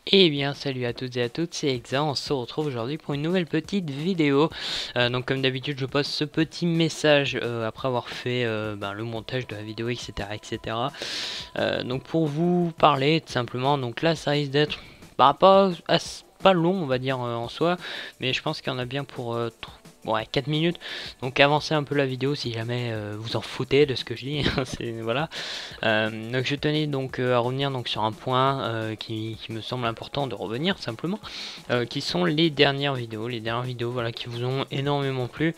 Eh bien salut à toutes et à toutes, c'est Exa, on se retrouve aujourd'hui pour une nouvelle petite vidéo. Donc comme d'habitude je poste ce petit message après avoir fait le montage de la vidéo, etc. etc. Donc pour vous parler tout simplement, donc là ça risque d'être pas long on va dire en soi, mais je pense qu'il y en a bien pour 4 minutes. Donc avancez un peu la vidéo si jamais vous en foutez de ce que je dis. Voilà. Donc je tenais donc à revenir donc sur un point qui me semble important de revenir simplement, qui sont les dernières vidéos voilà qui vous ont énormément plu.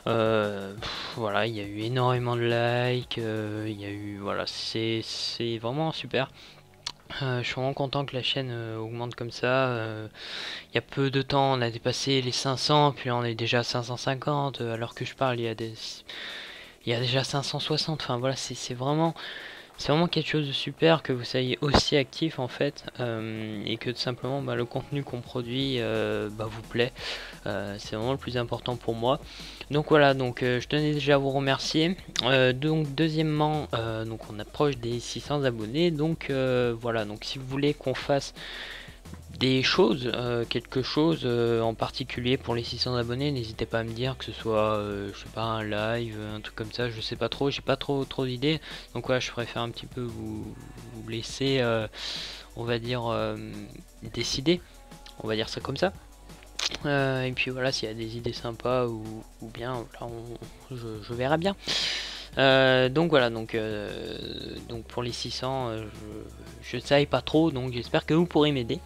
Voilà, il y a eu énormément de likes, il y a eu voilà, c'est vraiment super. Je suis vraiment content que la chaîne augmente comme ça. Il y a peu de temps, on a dépassé les 500, puis là on est déjà à 550. Alors que je parle, il y a déjà 560. Enfin voilà, c'est vraiment quelque chose de super que vous soyez aussi actif en fait, et que tout simplement le contenu qu'on produit vous plaît. C'est vraiment le plus important pour moi. Donc voilà, donc je tenais déjà à vous remercier. Donc deuxièmement, donc on approche des 600 abonnés. Donc voilà, donc si vous voulez qu'on fasse des choses, quelque chose en particulier pour les 600 abonnés, n'hésitez pas à me dire, que ce soit je sais pas, un live, un truc comme ça, je sais pas trop, j'ai pas trop d'idées. Donc ouais, je préfère un petit peu vous laisser on va dire décider, on va dire ça comme ça. Et puis voilà, s'il y a des idées sympas ou bien là je verrai bien. Donc voilà, donc pour les 600 je savais pas trop, donc j'espère que vous pourrez m'aider.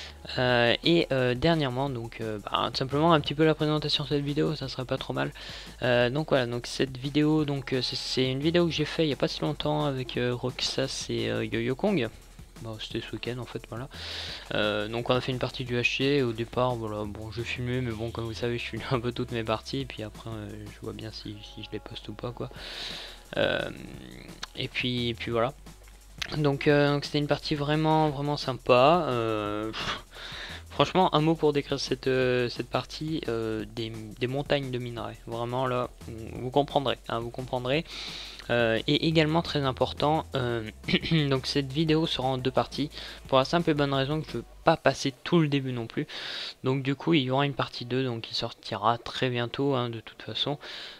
Dernièrement, donc tout simplement un petit peu la présentation de cette vidéo, ça serait pas trop mal. Donc voilà, donc cette vidéo, donc c'est une vidéo que j'ai fait il y a pas si longtemps avec Roxas et Yo-Yo Kong. Bon, c'était ce week-end en fait, voilà. Donc on a fait une partie du HC. Au départ, voilà, bon, je filmais, mais bon, comme vous savez, je filme un peu toutes mes parties, et puis après, je vois bien si je les poste ou pas, quoi. Euh, et puis voilà. Donc c'était une partie vraiment sympa. Franchement, un mot pour décrire cette partie, des montagnes de minerais. Vraiment là, vous comprendrez, hein, vous comprendrez. Et également très important, donc cette vidéo sera en deux parties, pour la simple et bonne raison que je ne veux pas passer tout le début non plus. Donc du coup il y aura une partie 2 donc, qui sortira très bientôt, hein, de toute façon.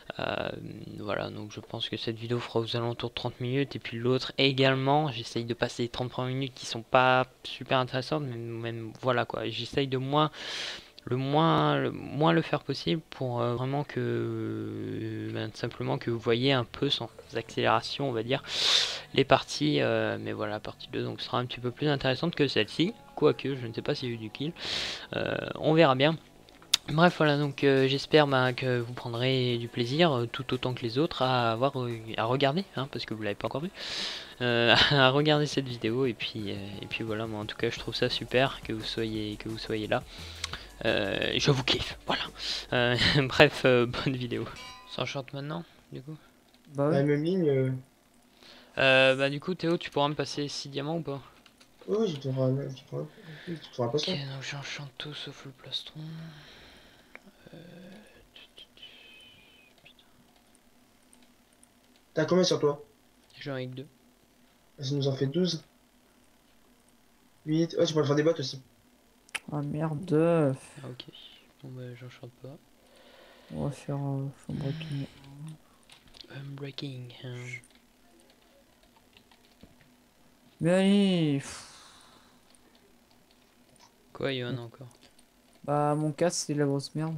Voilà, donc je pense que cette vidéo fera aux alentours de 30 minutes, et puis l'autre également. J'essaye de passer les 30 premières minutes qui sont pas super intéressantes, mais même voilà quoi, j'essaye de moins le faire possible pour vraiment que simplement que vous voyez un peu sans accélération on va dire les parties, mais voilà, la partie 2 donc sera un petit peu plus intéressante que celle-ci, quoique je ne sais pas s'il y a eu du kill, on verra bien. Bref, voilà, donc j'espère que vous prendrez du plaisir, tout autant que les autres, à regarder, hein, parce que vous l'avez pas encore vu, à regarder cette vidéo. Et puis voilà, moi en tout cas je trouve ça super que vous soyez là. Je vous kiffe, voilà. Bref, bonne vidéo. Ça chante maintenant, du coup. Bah La oui. même ligne, Du coup, Théo, tu pourras me passer 6 diamants ou pas? ouais, tu t'auras pas Ok, ça. donc j'enchante tout sauf le plastron. T'as combien sur toi? J'en ai que 2. Ça nous en fait 12. 8. Ouais, tu pourrais faire des bottes aussi. Ah merde. Ah, ok. Bon bah j'enchante pas. On va faire breaking. Breaking. Mais allez. Quoi, Yohan encore? Bah mon casse c'est de la grosse merde.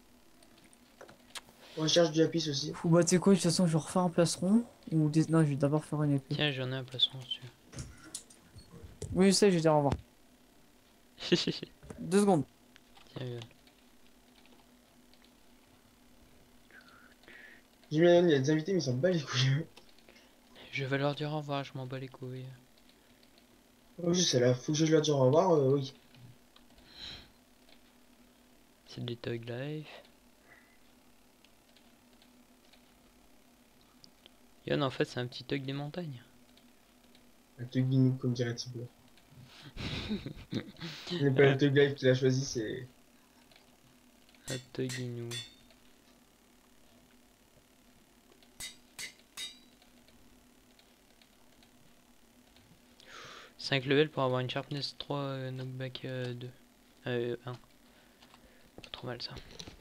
Recherche du lapis aussi. Fou bah tu sais quoi, de toute façon je vais refaire un plastron. Non, je vais d'abord faire une épée. Tiens, j'en ai un plastron dessus. Oui je sais, je vais dire au revoir. 2 secondes. Tiens, Yohan. J'ai mis il y a des invités, mais ils s'en bat les couilles. Je vais leur dire au revoir, je m'en bats les couilles. Oui, c'est là. Faut que je leur dise au revoir, oui. C'est des Tug Life. Yohan, en fait, c'est un petit Tug des montagnes. Un Tug Guinou, comme dirait Thibaut. Ce n'est pas le Tug Life qu'il a choisi, c'est. Un Tug Inou. 5 levels pour avoir une sharpness 3, knockback 2. 1. Pas trop mal ça.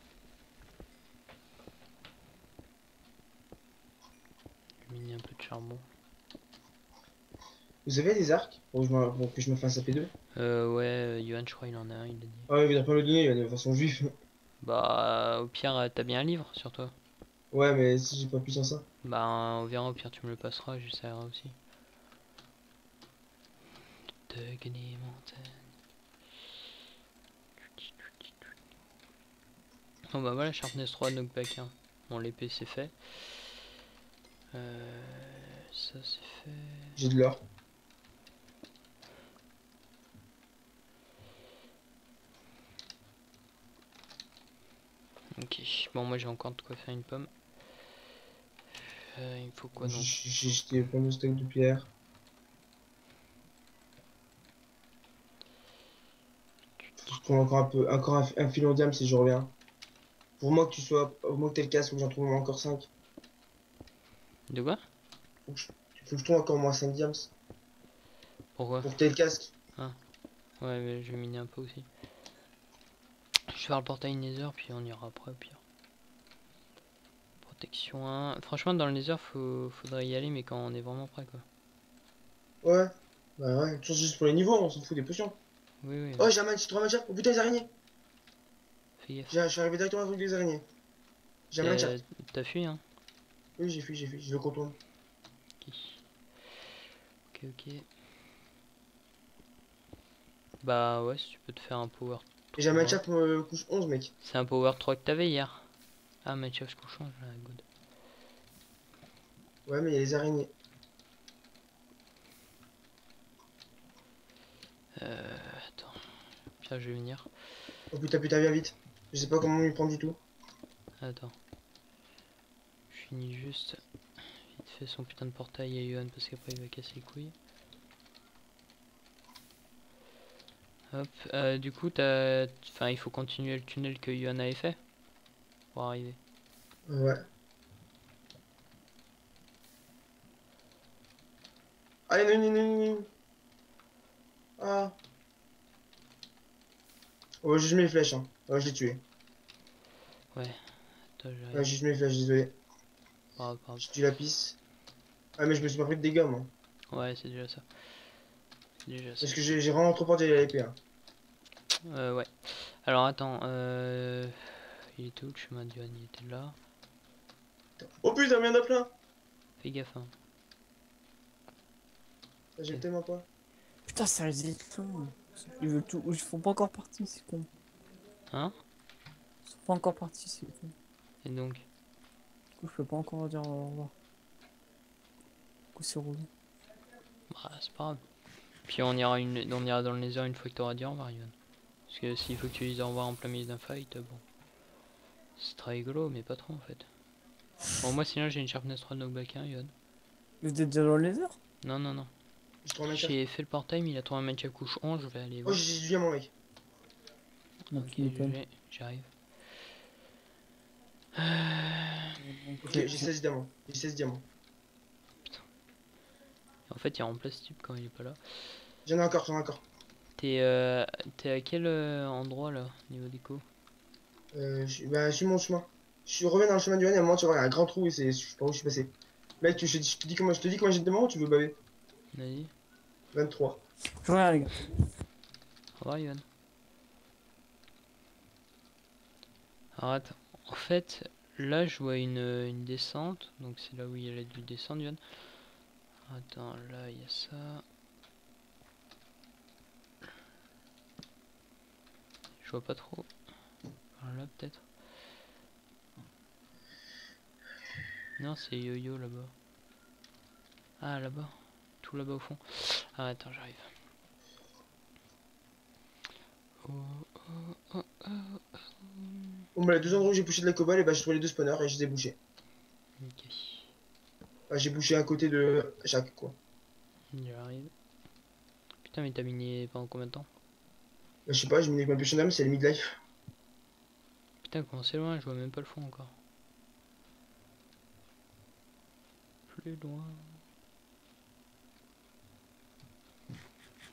Je mine un peu de charbon. Vous avez des arcs pour que je me fasse AP2? Ouais, Yohan, je crois, il en a un, il a dit. Ah ouais, il va pas me le donner, il va de façon juive. Bah, au pire, t'as bien un livre sur toi. Ouais, mais si j'ai pas pu sans ça. Bah, on verra, au pire, tu me le passeras, j'essaierai aussi. De gagner montagne. Oh bah voilà, sharpness 3, knockback 1. Bon, l'épée, c'est fait. Ça, c'est fait. J'ai de l'or. Ok, bon, moi, j'ai encore de quoi faire une pomme. Il me faut quoi donc? J'ai jeté plein de stocks de pierre. Faut que je trouve encore un peu, encore un filon d'âme si je reviens. Pour moi que tu sois, au moins que t'aies le casque, faut que j'en trouve encore 5. De quoi? Faut que je trouve encore au moins 5 diams. Pourquoi? Pour que t'aies le casque. Ah, ouais, mais je vais miner un peu aussi. Je vais faire le portail Nether, puis on ira après, au pire. Protection 1. Franchement, dans le Nether, faudrait y aller, mais quand on est vraiment prêt, quoi. Ouais. Bah ouais, toujours juste pour les niveaux, on s'en fout des potions. Oui, oui, Oh, j'ai un match, 3 matchs. Oh putain, les araignées. fais gaffe. Je suis arrivé directement avec les araignées. J'ai un match. T'as fui, hein? Oui, j'ai fui, je le contourne. Ok, ok, ok. Bah ouais, si tu peux te faire un power Et j'ai un match 3. couche 11, mec. C'est un power 3 que t'avais hier. Ah, match-up, je change là, good. Ouais, mais il y a les araignées. Attends, Pierre, je vais venir. Oh putain, putain, viens vite. Je sais pas comment m'y prendre du tout. Attends, je finis juste vite fait son putain de portail à Yuan parce qu'après il va casser les couilles. Hop, du coup, enfin, il faut continuer le tunnel que Yuan avait fait pour arriver. Ouais. Allez, non, non, non, non. Ah. Ouais, j'ai juste mis les flèches, hein. Ouais, je l'ai tué. Ouais, attends, Ouais, j'arrive. j'ai juste mis les flèches, désolé. Pas grave, pas grave. J'ai tué la pisse. Ah, mais je me suis pas pris de dégâts, moi. Ouais, c'est déjà ça. C'est déjà ça. Parce que j'ai vraiment trop peur d'y aller à l'épée, hein. Ouais. Alors attends, il était où le chemin de Yuan? Il était là. Oh putain, mais il y en a plein. Fais gaffe, hein. J'ai Ok. tellement pas. Putain, ça résiste tout. Ils veulent tout. Ils font pas encore partie, c'est con. Hein? Ils sont pas encore partis, c'est con. Et donc? Du coup, je peux pas encore dire au revoir. Du coup, c'est relou. Bah, c'est pas grave. Puis on ira dans le Nether une fois que t'auras dit au revoir, Yuan. Parce que s'il faut que tu dises au revoir en plein milieu d'un fight, bon. C'est très rigolo, mais pas trop en fait. Bon, moi sinon j'ai une sharpness 3 knockback 1, Yuan. Vous êtes déjà dans le laser? Non, non, non. J'ai trouvé un match. J'ai fait le portail, mais il a trouvé un match à couche 11, je vais aller Oh, voir. j'ai du diamant, mec. Non, Ok, tu m'étonnes. j'arrive. Ok, Ok, j'ai 16 diamants. J'ai 16 diamants. En fait, il remplace ce type quand il est pas là. J'en ai encore. T'es t'es à quel endroit là, niveau déco? Bah, suis mon chemin. Je reviens dans le chemin du Renne, à un moment, tu vas voir, il y a un grand trou et je sais pas où je suis passé. Mec, je te dis comment j'ai de diamants ou tu veux baver? Vas-y. 23. je reviens, les gars. Au revoir, Yuan. Alors attends. En fait, là je vois une descente. Donc c'est là où il y a dû descendre, Yuan. Attends, là il y a ça. Je vois pas trop. Par là peut-être. Non, c'est Yo-Yo là-bas. Ah, là-bas. Tout là-bas au fond. Ah, attends, j'arrive. Oh, oh, oh, oh. Bon, bah, les deux endroits où j'ai bouché de la cobble, et bah, j'ai trouvé les deux spawners et je les ai bouchés. Ok. Bah, j'ai bouché un côté de chaque, quoi. J'arrive. Putain, mais t'as miné pendant combien de temps? Bah, je sais pas, j'ai mis avec ma pioche d'âme, c'est le midlife. Putain, comment c'est loin, je vois même pas le fond encore. Plus loin.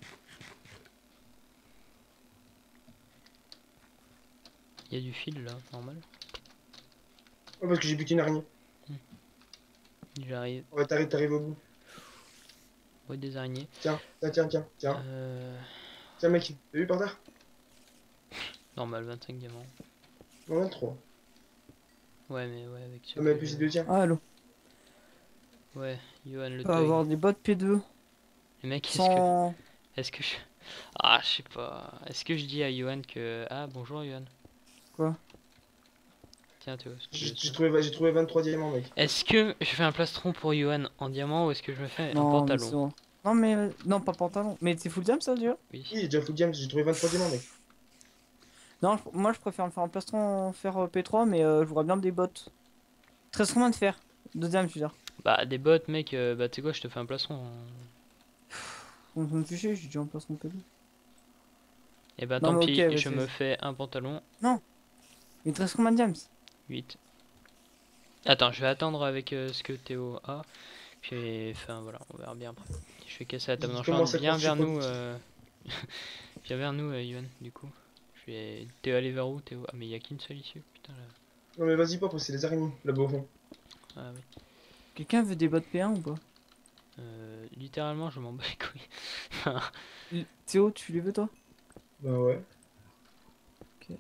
Il y a du fil là, normal. Ouais, parce que j'ai buté une araignée. J'arrive. Ouais, t'arrives au bout. Ouais, des araignées. Tiens, tiens, tiens, tiens, tiens. Euh... Tiens, mec, t'as vu par terre? Normal, 25 diamants. Non, 23. Ouais, mais ouais, avec ce Ah, mais que... plus c'est deux, tiens. Ah, allô. Ouais, Johan le On peut thug. avoir des bots P2 Le mec, sans... Est-ce que je... Ah, je sais pas. Est-ce que je dis à Johan que... Ah, bonjour Johan. Quoi? Tiens, Théo, si tu veux ça. J'ai trouvé 23 diamants, mec. Est-ce que je fais un plastron pour Johan en diamant ou est-ce que je me fais un Non, mais c'est pantalon? bon. Non, mais... Non, pas pantalon. Mais c'est full jam, ça, déjà? Oui. Oui, j'ai déjà full diamants, j'ai trouvé 23 diamants, mec. Non, moi, je préfère me faire un plastron en fer P3, mais je voudrais bien des bots. 13 combien de fer? Deuxième, tu veux dire. Bah, des bottes, mec, bah, tu sais quoi, je te fais un plastron. On me fait chier, j'ai déjà un plastron P2. Et bah, Non, tant mais ok, pis, je vas-y, me vas-y. fais un pantalon. Non, mais 13 combien de diams? 8. Attends, je vais attendre avec ce que Théo a. Puis, enfin, voilà, on verra bien après. Je vais casser la table Il d'enchantement. commence à Viens croire que je vers suis nous, productif. viens vers nous, Yohan, du coup. T'es allé vers où, Théo? Ah, mais il y a qu'une seule issue, putain là. Non, mais vas-y, pas, c'est les araignées, là-bas au fond. Ah oui. Quelqu'un veut des bots P1 ou pas? Littéralement, je m'en bats les couilles. Théo, tu les veux, toi? Bah ouais. Ok.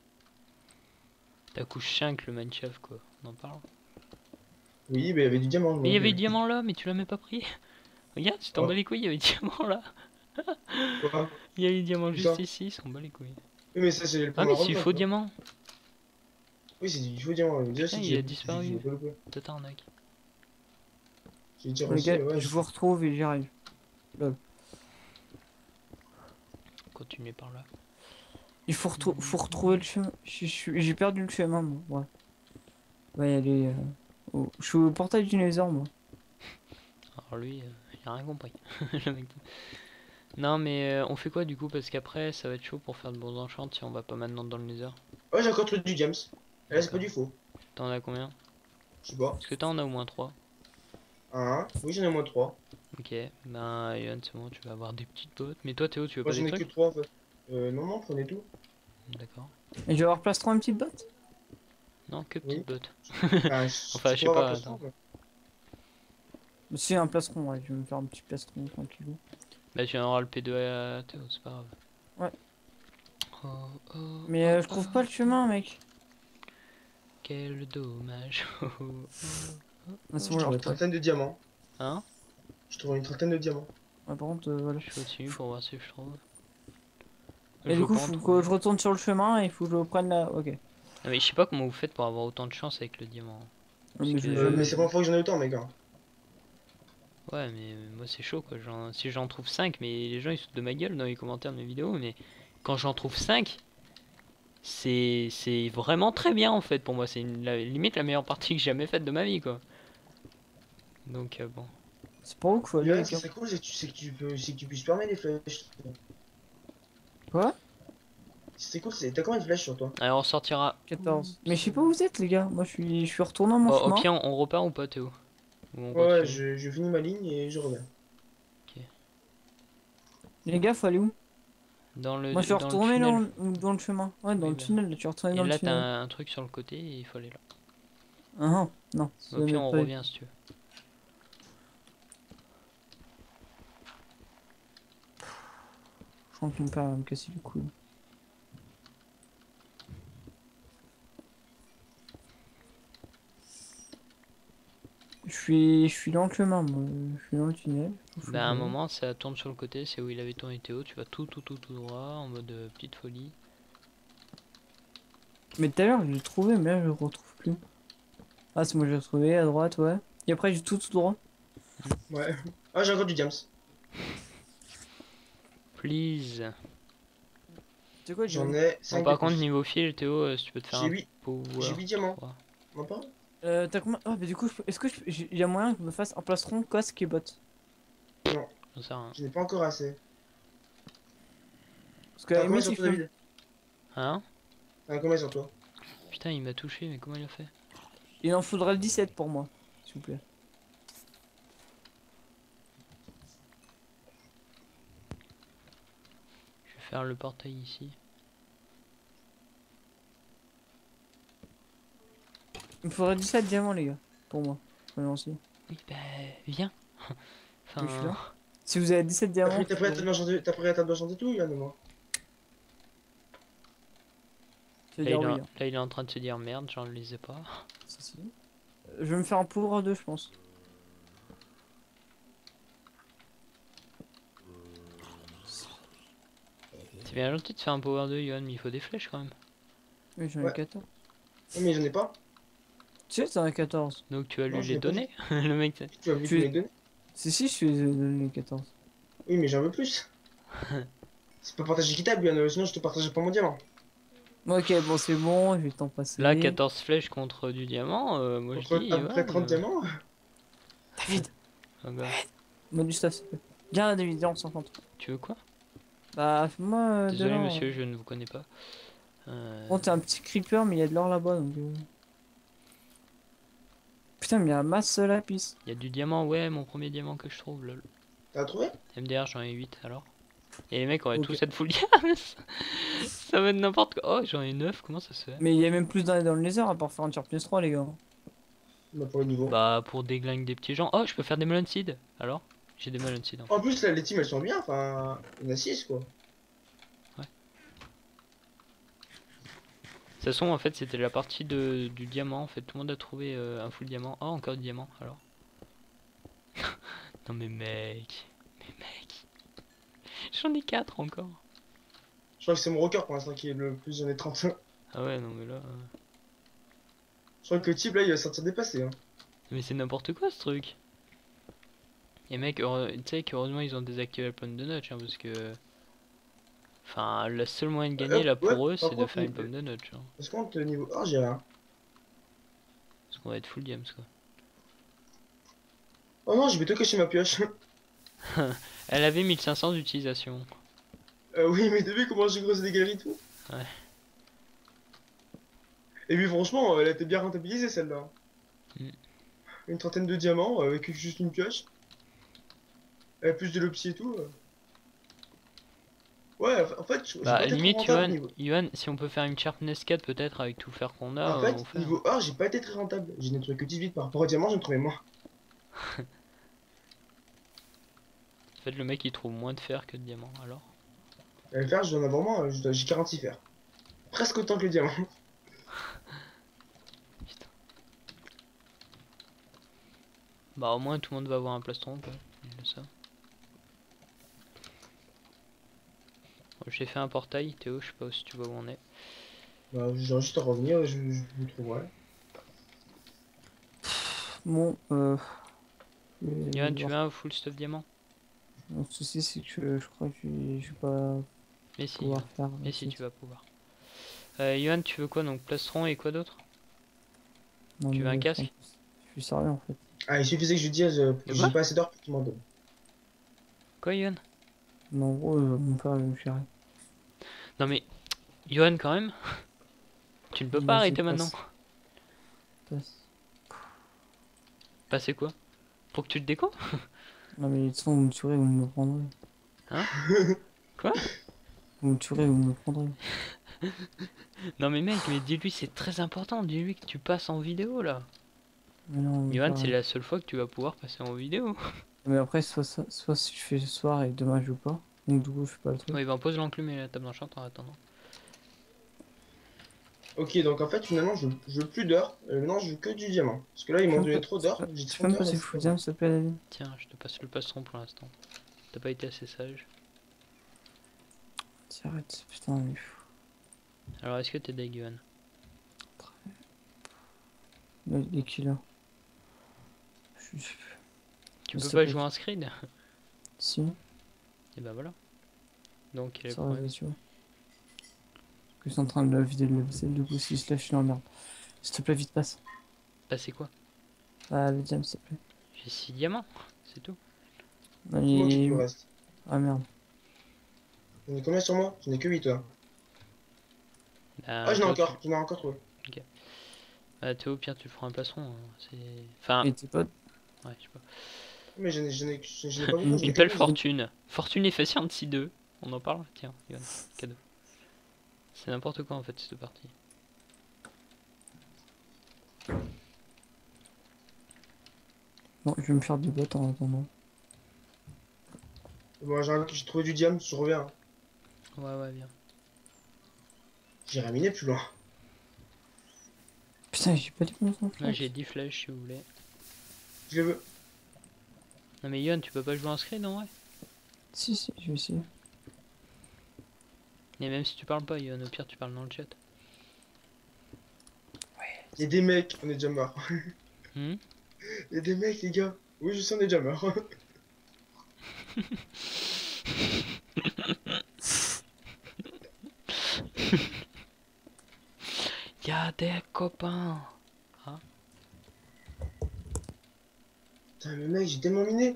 T'as couche 5 le Minecraft, quoi. On en parle. Oui, mais il y avait du diamant, Mais il y donc. avait le diamant là, mais tu l'as même pas pris. Regarde, tu t'en bats Oh, les couilles, il y avait le diamant là. quoi? Il y a eu le diamant Où juste ça? ici, ils s'en bat les couilles. Oui, mais ça, c'est le Ah, premier mais c'est du round, faux quoi. diamant. Oui, c'est du faux diamant. Déjà, Putain, si il a j'ai disparu. pas loupé. De t'arnaque. J'ai déjà Les réussi, gars, mais ouais. je vous retrouve et j'y arrive. Lol. Continuez par là. Il faut retrouver le chemin. J'ai perdu le chemin, moi. Ouais. On va y aller. Je suis au portail du Nether, moi. Alors lui, il a rien compris. Le mec. Non, mais on fait quoi du coup? Parce qu'après, ça va être chaud pour faire de bons enchants si on va pas maintenant dans le Nether. Ouais, j'ai encore trouvé du diams. Et là, c'est pas D'accord. du faux. T'en as combien? Je sais pas. Est-ce que t'en as au moins 3? Un. Oui, j'en ai au moins 3. Ok, ben Yohan, c'est bon, tu vas avoir des petites bottes. Mais toi, Théo, tu veux Moi, pas des j'en ai que trucs? 3 en fait. Non, non, prenez tout. D'accord. Et je vais avoir plastron une petite botte? Non, que petites Oui. bottes. Enfin, Enfin, tu je sais pourras avoir pas, plus attends. 3. Si, un plastron, ouais. Je vais me faire un petit plastron tranquillou. Bah, tu auras le P2 à Théo, c'est pas grave. Ouais. Oh, oh, Mais oh, je trouve oh, pas le chemin, mec. quel dommage. Oh, oh, oh, Ah, Je c'est bon, j'ai trouve une retrouvé. trentaine de diamants. Hein? Je trouve une trentaine de diamants. Ouais, par contre, voilà. Je continue pour voir si je trouve. Et Je du veux coup, pas il en faut trouver. que je retourne sur le chemin et il faut que je prenne la. Ok. Ah, mais je sais pas comment vous faites pour avoir autant de chance avec le diamant. Parce Mais que... je vais Mais jamais. c'est la première fois que j'en ai autant, mec. Hein. Ouais, mais moi c'est chaud quoi. Si j'en trouve 5, mais les gens ils se foutent de ma gueule dans les commentaires de mes vidéos, mais quand j'en trouve 5, c'est vraiment très bien en fait pour moi. C'est limite la meilleure partie que j'ai jamais faite de ma vie quoi. Donc bon. C'est pas où qu'il faut aller, Yoann, les ce qui gars. serait cool, c'est que tu puisses fermer les flèches. Quoi? Ce serait cool, t'as combien de flèches sur toi? Alors on sortira. 14. Mais je sais pas où vous êtes, les gars. Moi, je suis retourné à mon Bon, au chemin. pire on repart ou pas Théo? Ou on Ouais, ouais, continue? je finis ma ligne et je reviens. Les gars, faut aller où? Dans Moi, je suis le retourné tunnel. dans le chemin. Ouais, dans Oui, le bah. tunnel. Là, tu es retourné Et dans le là t'as tunnel. un truc sur le côté et il faut aller là. Ah, ah, non, ça Au pire m'aide on pas. revient si tu veux. Je crois que mon père va me casser les couilles. Je suis dans le chemin, moi. Je suis dans le tunnel. Faut que Bah à un j'aille. moment ça tourne sur le côté, c'est où il avait tourné Théo, tu vas tout droit en mode petite folie. Mais tout à l'heure, je l'ai trouvé, mais là, je le retrouve plus. Ah, c'est moi, j'ai retrouvé à droite, ouais. Et après, j'ai tout droit. Ouais. Ah, j'ai encore du diams. Please. C'est quoi, J'en Diamond? ai Bon 5 de par contre plus. niveau fil Théo, si tu peux te faire J'ai un 8. J'ai power 8 diamants. 3. Non pas? T'as combien? Ah, mais du coup, est-ce que il y a moyen que je me fasse un plastron casque et botte? Non, J'en sais rien. je n'ai pas encore assez. Parce que à la T'as combien limite, sur il toi, faut... David? Hein? T'as combien sur toi? Putain il m'a touché mais comment il a fait? Il en faudrait 17 pour moi, s'il vous plaît. Je vais faire le portail ici. Il me faudrait 17 diamants, les gars. Pour moi. Voyons aussi. Oui, bah, viens. Oui, je suis là. Enfin, Si vous avez 17 diamants, T'as pris la table d'enchanté, t'as pris la table d'enchanté tout, Yann, moi. tu vas dire oui. Hein. là, il est en train de se dire merde, j'en les ai pas. Si, si. Je vais me faire un pouvoir 2, je pense. C'est bien gentil de faire un power 2, Yohan, mais il faut des flèches quand même. Oui, j'en ai Ouais. 14. Oui, mais j'en ai pas. Tu sais, t'en as 14. Donc tu vas Non, lui je les l'ai pas donner, le mec. Tu as vu Tu que es- les données. Si, si, je suis donné 14. Oui, mais j'en veux plus. C'est pas partage équitable, Yann, sinon je te partagerai pas mon diamant. Ok, bon, c'est bon, je vais t'en Là, passer. 14 flèches contre du diamant, moi je Contre dis, à peu près Yohan. 30 diamants. David, Ah bah, bonus là, s'il te plaît. Viens, David, viens, on s'encontre. tu veux quoi? Bah, fais-moi de Désolé l'or. monsieur, je ne vous connais pas. Bon, t'es un petit creeper, mais il y a de l'or là-bas, donc... Putain, mais il y a un masse lapis. Il y a du diamant, ouais, mon premier diamant que je trouve, lol. T'as trouvé? MDR, j'en ai 8 alors. Et les mecs auraient Ok. tous cette full diamant. Ça va être n'importe quoi. Oh, j'en ai 9, comment ça se fait? Mais il y a même plus dans le laser à part faire un Sharpness 3, les gars. Bah, pour le niveau. Bah, pour déglinguer des petits gens. Oh, je peux faire des melon seeds. Alors? J'ai des melon seeds. En plus, là, les teams elles sont bien, enfin, il y en a 6 quoi. De toute façon, en fait, c'était la partie du diamant. En fait, tout le monde a trouvé un full diamant. Oh, encore du diamant, alors. Non, mais mec. Mais mec. J'en ai 4 encore. Je crois que c'est mon record pour l'instant qui est le plus, j'en ai 30. Ah ouais, non, mais là. Je crois que le type là il va sortir dépassé. Hein. Mais c'est n'importe quoi ce truc. Et mec, tu sais qu'heureusement ils ont désactivé la pomme de notch, hein, parce que. Enfin, le seul moyen de gagner là Ouais, pour eux, par c'est de contre, faire une pomme de notch. Hein. Parce que niveau 1, j'ai rien. Parce qu'on va être full diams quoi. Oh non, je vais te cacher ma pioche. Elle avait 1500 d'utilisation. Oui, mais t'as vu comment j'ai creusé des galeries et tout? Ouais. Et puis franchement, elle a été bien rentabilisée celle-là. Mm. Une trentaine de diamants avec juste une pioche. Plus de l'opsie et tout. Ouais, en fait, j'ai Bah, pas été trop limite, rentable Yohan, niveau. Yohan, si on peut faire une sharpness 4 peut-être avec tout faire qu'on a, En on fait, fait. niveau 1, j'ai pas été très rentable. J'ai nettoyé que 18 par rapport au diamant, j'en trouvais moins. En fait, le mec il trouve moins de fer que de diamant alors. Le fer, je dois en avoir moins, j'ai 46 fer. Presque autant que le diamant. Putain. Bah, au moins tout le monde va avoir un plastron quoi. Ça. Bon, j'ai fait un portail, Théo, je sais pas si tu vois où on est. Bah, j'ai juste à revenir, je vous trouverai. Bon, Yohan, tu veux un full stuff diamant? Le souci, c'est que je crois que je vais pas Mais si, pouvoir Yohan. faire. Mais si, tu vas pouvoir. Yohan, tu veux quoi donc? Plastron et quoi d'autre? Non, Tu veux mais un casque? je suis sérieux en fait. Ah, il suffisait que je lui dise que quoi j'ai pas assez d'or pour qu'il m'en donne. Quoi, Yohan? Mais en gros, mon père il me gérer. Non mais, Yohan quand même? Tu ne peux pas Vas-y, arrêter maintenant. passe. Passer quoi? Pour que tu te déco? Non, mais de toute façon, vous me tuerez, vous me prendrez. Hein? Quoi? Vous me tuerez, vous me prendrez. Non mais mec, mais dis-lui c'est très important, dis-lui que tu passes en vidéo là. Mais non, mais Yohan, pas- c'est la seule fois que tu vas pouvoir passer en vidéo. Mais après, soit si je fais ce soir et demain je joue pas. Donc du coup, je fais pas le truc. Oui, ben pose l'enclume et la table d'enchant en attendant. Ok, donc en fait, finalement, je veux plus d'or. Maintenant, je veux que du diamant. Parce que là, ils m'ont donné trop d'or. J'ai Tu 30 peux me heures. passer le full diam, s'il te plaît, David? Tiens, je te passe le plastron pour l'instant. T'as pas été assez sage. Tiens, arrête, putain, mais... Alors est-ce que t'es deg, Yohan? Il est qui là? Je- Tu Mais peux c'est pas pas- jouer en scred? Si, Et bah voilà. Donc il est le ça va, problème. tu vois. Je suis en train de la vider de la vaisselle, du coup, si je lâche, je suis dans la merde. S'il te plaît, vite, passe. Passer quoi? Ah, le diam, s'il te plaît. J'ai 6 diamants, c'est tout. Non, Moi qui il... me reste. Ah merde. J'en ai combien sur moi? J'en ai que 8 toi. Bah, Ah, j'en ai toi, encore. J'en ai encore trouvé. Bah, Théo, au pire, tu feras un plastron. Hein. C'est. Enfin, Et tes potes? ouais, je sais pas. Mais j'en ai pas beaucoup. j'en ai Une que belle 12. fortune. Fortune effaciée en dessous 2. On en parle? Tiens, Yohan, cadeau. C'est n'importe quoi en fait cette partie. Bon, je vais me faire des bottes en attendant. Bon, j'ai trouvé du diamant, je reviens, hein. Ouais, ouais, bien. J'irai miner plus loin. Putain, j'ai pas dit mon enfant. Moi j'ai 10 flèches si vous voulez. Je les veux. Non mais Yohan, tu peux pas jouer en screen en vrai? Si, si, je vais essayer. Et même si tu parles pas, Yohan, au pire tu parles dans le chat. Il y a des mecs, on est déjà mort. Hmm. Il y a des mecs, les gars. Oui, je sais, on est déjà mort. Y'a des copains. Putain, mais mec, j'ai tellement miné.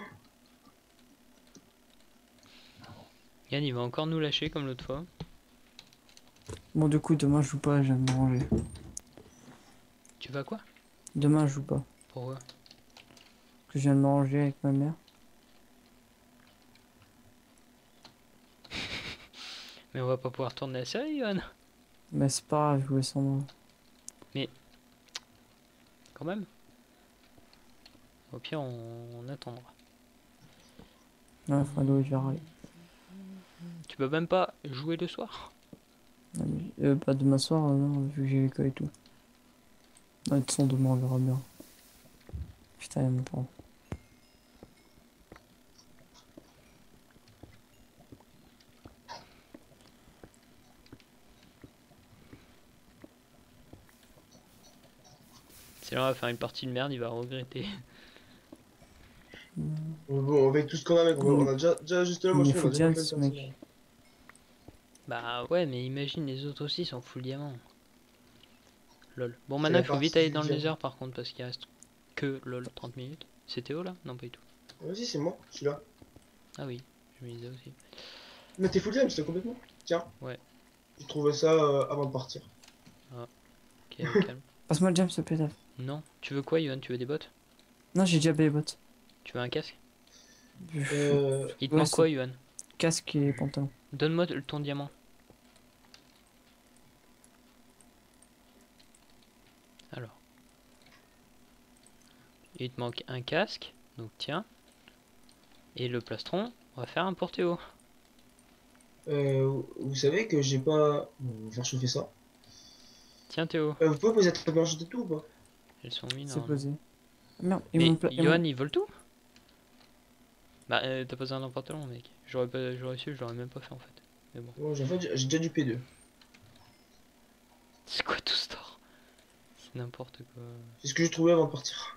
Yann il va encore nous lâcher comme l'autre fois. Bon, du coup, demain, je joue pas, je viens de me ranger. Tu vas quoi? Demain, je joue pas. Pourquoi? Que je viens de me ranger avec ma mère. Mais on va pas pouvoir tourner la série, Yohan. Mais c'est pas grave, jouer sans moi. Quand même. Au pire, on attendra. Ouais, Fredo, je vais râler. Tu peux même pas jouer le soir? Non, mais, pas demain soir, non, vu que j'ai l'école et tout. Non, de toute façon, demain, on verra bien. Putain, il y a mon temps. Sinon, on va faire une partie de merde, il va regretter. Bon, avec tout ce qu'on a, mec, on a déjà juste là, moi Il je trouve, faut on a déjà direct, plein de ce personnes. mec. Bah ouais, mais imagine les autres aussi sont full diamant. Lol. Bon, C'est maintenant la il faut vite partie aller du dans le diamant. nether par contre parce qu'il reste que lol 30 minutes. C'est Théo là? Non, pas du tout. Vas-y, c'est moi, je suis là. Ah oui, je me disais aussi. Mais t'es full time, j'étais complètement. Tiens. Ouais. J'ai trouvé ça avant de partir. Ok, calme. Passe-moi le jam, s'il te plaît, Dave. Non. Tu veux quoi, Yohan? Tu veux des bottes? Non, j'ai déjà payé les bottes. Tu veux un casque? Il te Ouais, manque c'est quoi, Yohan? casque et pantalon. Donne-moi ton diamant. Alors. Il te manque un casque, donc tiens. Et le plastron, on va faire un pour Théo. Vous savez que j'ai pas. Bon, on va faire chauffer ça. Tiens Théo, Vous pouvez poser la planche de tout ou pas? elles sont mises C'est normalement. posé. Ah, merde, et Mais mon Yohan il vole tout? Bah t'as pas besoin d'un pantalon mec. J'aurais su, je l'aurais même pas fait en fait. Mais bon. Bon, j'ai déjà du P2. C'est quoi tout ce tort? C'est n'importe quoi. C'est ce que j'ai trouvé avant de partir.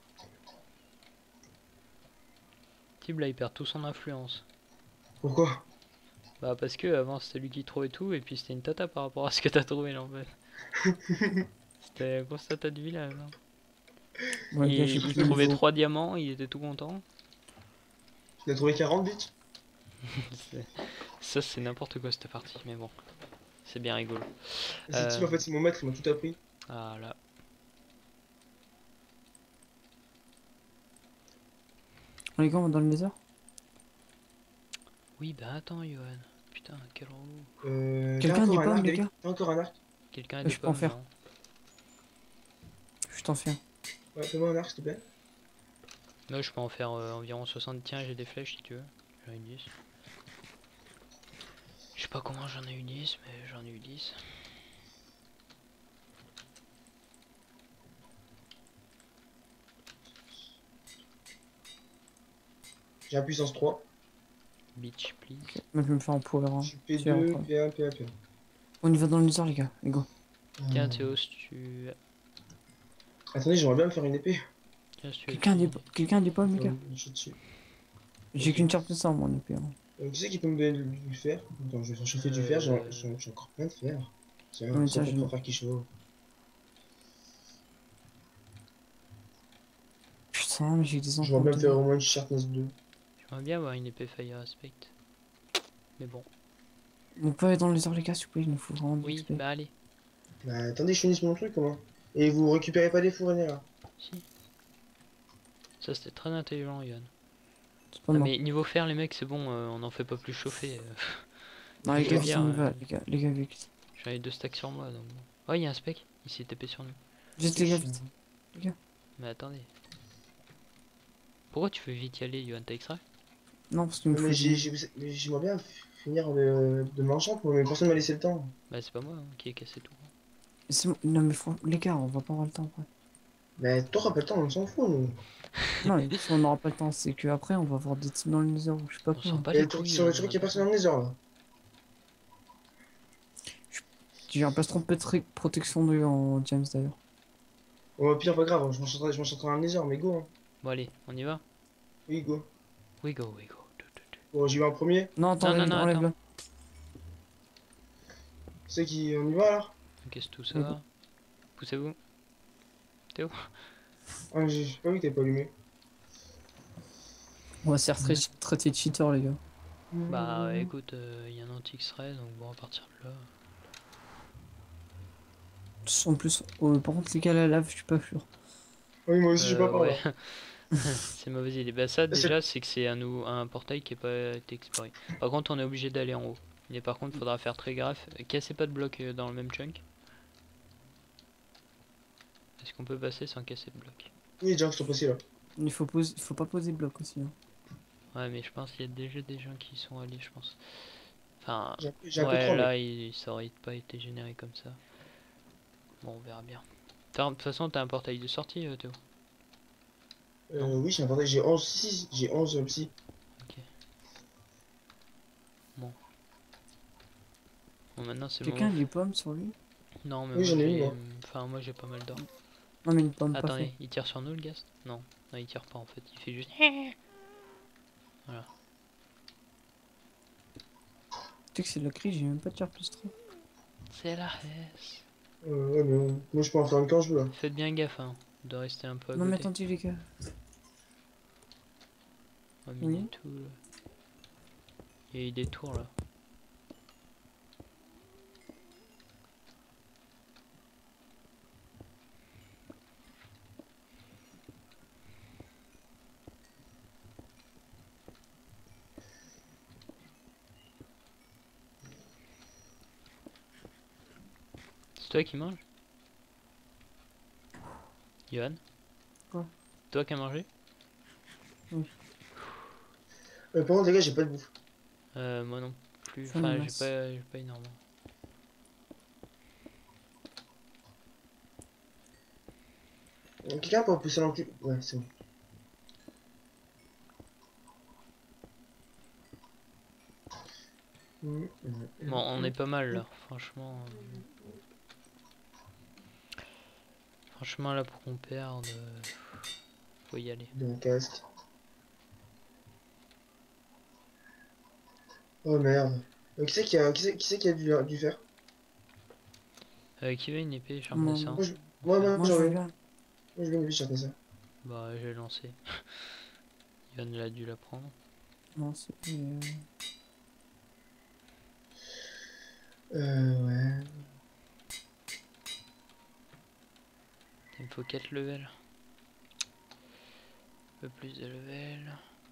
Tib là il perd tout son influence. Pourquoi? Bah parce que avant c'était lui qui trouvait tout et puis c'était une tata par rapport à ce que t'as trouvé là en fait. C'était un gros tata de village. Hein. Ouais, gars, j'ai Il pris le trouvait niveau. 3 diamants, il était tout content. Tu as trouvé 40 bits? Ça c'est n'importe quoi cette partie mais bon. C'est bien rigolo. C'est type, en fait, c'est mon maître, il m'a tout appris. Ah là. Les gars, on va dans le nether. Oui bah attends Johan. Putain quel relou. Quelqu'un t'as encore dit un pas, arc, les David? gars? T'as encore un arc? Quelqu'un a Je des peux en pommes faire. non? Je t'en fais un. Ouais, fais-moi un arc, s'il te plaît. Moi je peux en faire environ 60. Tiens j'ai des flèches si tu veux. J'en ai eu 10. Je sais pas comment j'en ai eu 10 mais j'en ai eu 10. J'ai un puissance 3. Bitch please. Moi, je vais me faire en power. Hein. Je suis Tiens, P2, enfin. P1, P1, P1. On y va dans le nether, les gars. Et go. Tiens Théo si tu... Attendez, j'aimerais bien me faire une épée. Tiens, si tu Quelqu'un a des pommes, les gars? Je suis dessus. J'ai qu'une carte de ça, mon épée. Hein. Qui c'est qui peut me donner du fer? Attends, je vais faire chauffer du fer, j'ai encore plein de fer. Tiens, Ouais, ça tiens, pour faire qui chauffe. Putain, mais j'ai des Je vais enfants. bien faire au moins une sharpness 2. J'aimerais bien avoir une épée fire aspect. Mais bon. On peut aller dans le nether, les gars, s'il vous plaît. Il nous faut vraiment Oui XP. bah allez. Bah attendez, je finisse mon truc, comment? Et vous récupérez pas des fourrés là? Si. Ça c'était très intelligent Yann. C'est pas Ah, moi. mais niveau fer les mecs c'est bon, on en fait pas plus chauffer. Non, les gars, je veux vite, dire, on y va. Les gars, vite. J'en ai 2 stacks sur moi donc bon. Oh il y a un spec, il s'est tapé sur nous. Vite, les gars, vite. Mais attendez. Pourquoi tu veux vite y aller, Yoann? T'as extrait? Non, parce qu'il me faut Mais du- j'aimerais bien finir de m'enchant, mais personne m'a laissé le temps. Bah c'est pas moi hein, qui ai cassé tout. Non, mais les gars, on va pas avoir le temps après. Mais t'auras pas le temps, on s'en fout, nous. Non, mais si on n'aura pas le temps, c'est que après on va avoir des types dans le nether ou je sais pas On quoi. sent pas Et les le truc, couilles, sur le on truc, en il y a pas personne dans les heures, là. J'ai un plastron de protection de en James d'ailleurs. Bon, au pire, pas grave, je m'en sortirai dans les heures, mais go, hein. Bon allez, on y va? Oui, go. We go, we go. Bon, j'y vais en premier. Non, attends, Non, non, non, enlève-le. C'est qui, on y va, alors? Qu'est-ce que tout Oui. ça? Poussez-vous. Théo? Ah, j'ai pas vu que t'avais pas allumé. On va se faire traiter de cheater, les gars. Bah écoute, il y a un anti-extrait, donc bon, on va partir de là. En plus, par contre, les gars, la lave, je suis pas sûr. Oui, moi aussi, j'ai pas peur, Ouais, là. c'est mauvaise idée. Bah ça Ah, c'est- déjà, c'est que c'est un portail qui est pas été exploré. Par contre, on est obligé d'aller en haut. Mais par contre, faudra faire très gaffe. Cassez pas de blocs dans le même chunk. Est-ce qu'on peut passer sans casser de blocs? Oui, déjà, je t'en passé, là. Il faut pas poser bloc aussi. Hein. Ouais, mais je pense qu'il y a déjà des gens qui y sont allés, je pense. Enfin, J'ai un peu ouais, trop, mais. là, ça aurait pas été généré comme ça. Bon, on verra bien. De toute façon, t'as un portail de sortie, Théo. Oui, j'ai un portail, j'ai 11, si, j'ai 11 psy. Bon, maintenant, c'est Quelqu'un bon. a des pommes sur lui? Non, mais Oui, moi, j'en ai j'ai... une, moi. Enfin, moi, j'ai pas mal d'or. Non, mais une pomme pas Attendez, faite. il tire sur nous, le gast? Non. Non, il tire pas, en fait. Il fait juste... Voilà. Tu sais que c'est de la crise, j'ai même pas de tir plus 3. C'est la S. Ouais, mais bon, moi, je peux en faire une quand je veux, là. Faites bien gaffe, hein, de rester un peu à Non, mais côté. attendez, les gars. Oh, Oui. mini-tool. Il y a eu des tours, là. C'est toi qui manges? Johan? Quoi? Toi qui as mangé? Par contre, les gars, j'ai pas de bouffe. Moi non plus. J'en ai Enfin, masse. j'ai pas énormément. Quelqu'un peut pousser l'encul. Ouais, c'est bon. Bon, on est pas mal là, franchement. Franchement, là, pour qu'on perde, faut y aller. De mon casque. Oh merde. Qui c'est qui a du fer? Qui veut une épée charme Moi, dessin? Moi, Moi, je j'en veux veux. bien. Moi, je veux une biche, ça. Bah, j'ai lancé. Yann a dû la prendre. Non, c'est. Ouais. Il me faut 4 levels. Un peu plus de levels.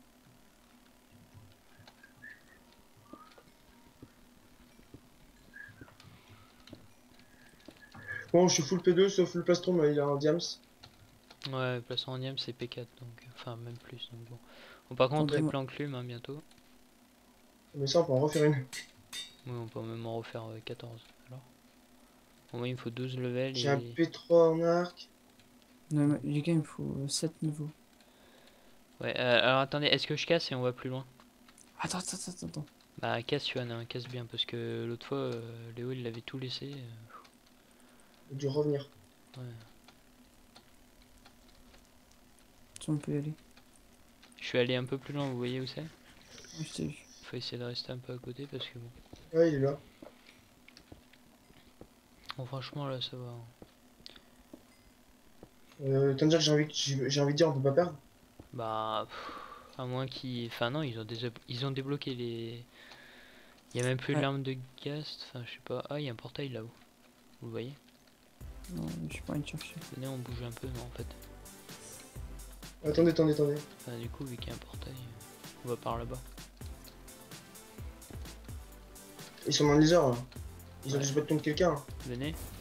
Bon, je suis full P2 sauf le plastron, mais il a un diams. Ouais, plaçon en diam c'est P4 donc. Enfin, même plus donc bon. Bon, par contre, Attendez-moi. triple enclume hein, bientôt. Mais ça, on peut en refaire une. Oui, on peut même en refaire 14. Alors. Bon, moi, il me faut 12 levels J'ai un et. P3 en arc. Non, mais les gars, il me faut 7 niveaux. Ouais, alors attendez, est-ce que je casse et on va plus loin? Attends. Bah, casse Yuan, hein, casse bien parce que l'autre fois, Léo il l'avait tout laissé. Il a dû revenir. Ouais. Si on peut y aller. Je suis allé un peu plus loin, vous voyez où c'est? Ouais, je t'ai vu. Faut essayer de rester un peu à côté parce que bon. Ouais, il est là. Bon, franchement, là ça va. T'as dire que j'ai envie de dire, on peut pas perdre. Bah, à moins qu'ils. Enfin, non, ils ont débloqué les. Il y a même plus Ouais. l'arme de Ghast. Enfin, je sais pas. Ah, il y a un portail là-haut. Vous le voyez? Non, je suis pas allé chercher. Venez, on bouge un peu, non, en fait. Attendez. Enfin, du coup, vu qu'il y a un portail, on va par là-bas. Ils sont dans les heures, là. Ils ont Ouais. dû se battre contre quelqu'un. Venez.